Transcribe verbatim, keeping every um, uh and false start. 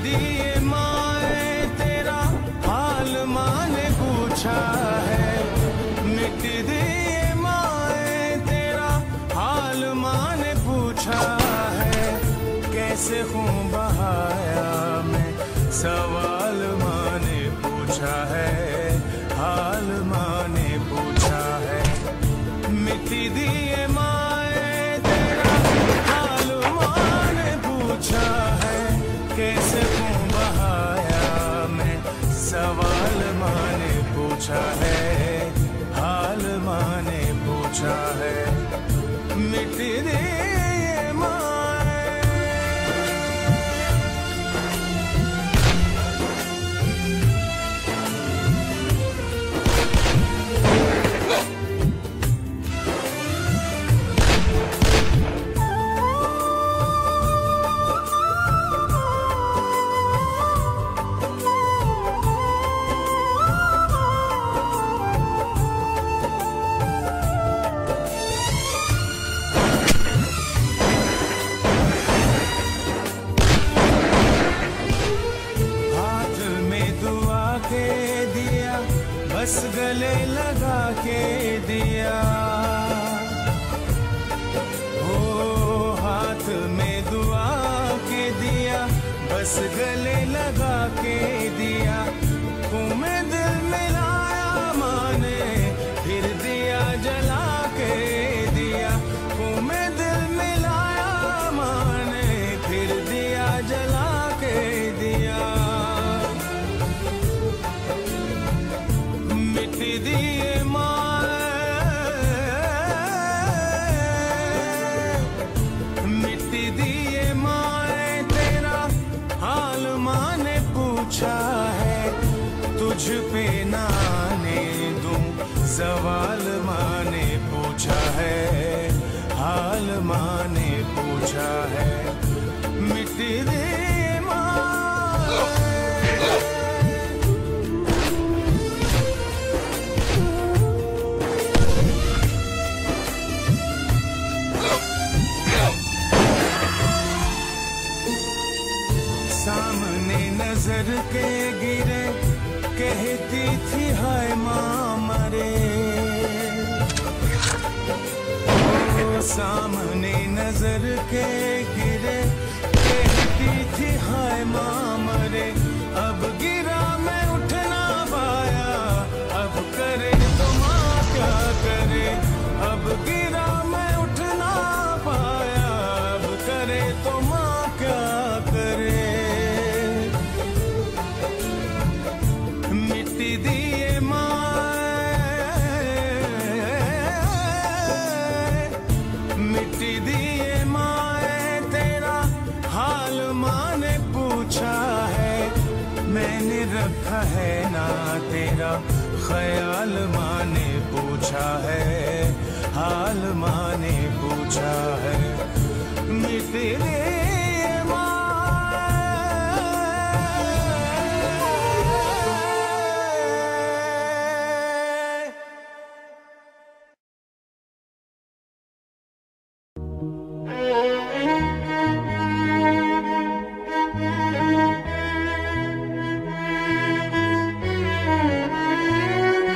दिए माए तेरा हाल माँ ने पूछा है, मिट दिए माए तेरा हाल माँ ने पूछा है, कैसे खून बहाया मैं सवाल माँ ने पूछा है, हाल माँ ने पूछा है, मिट दिए माए तेरा हाल माँ ने पूछा है, कैसे खून बहाया मैं सवाल माँ ने पूछा है, हाल माँ ने पूछा है, मिट दिए बस गले लगा के दिया, हो हाथ में दुआ के दिया, बस गले लगा के दिया, तुम्हें दिल मिलाया माने फिर दिया जला के दिया, तुम्हें दिल मिलाया माने फिर दिया जला के दिया, मिट दिए माए, मिट दिए माए तेरा हाल माँ ने पूछा है, तुझ पे ना आने दूं सवाल माँ ने पूछा है, हाल माँ ने पूछा है, मिट दिए सामने नजर के गिरे, कहती थी हाय माँ मरे, ओ सामने नजर के गिरे, कहती थी हाय माँ मरे, अब गिरा मैं उठ ना पाया, अब करे तो माँ क्या करे, अब गिरा मैं उठ ना पाया, अब करे तो माँ क्या करे, मिट दिए माए, मिट दिए माए तेरा हाल माँ ने पूछा है, मैंने रखा है ना तेरा ख्याल माँ ने पूछा है, हाल माँ ने पूछा है, मिट दिए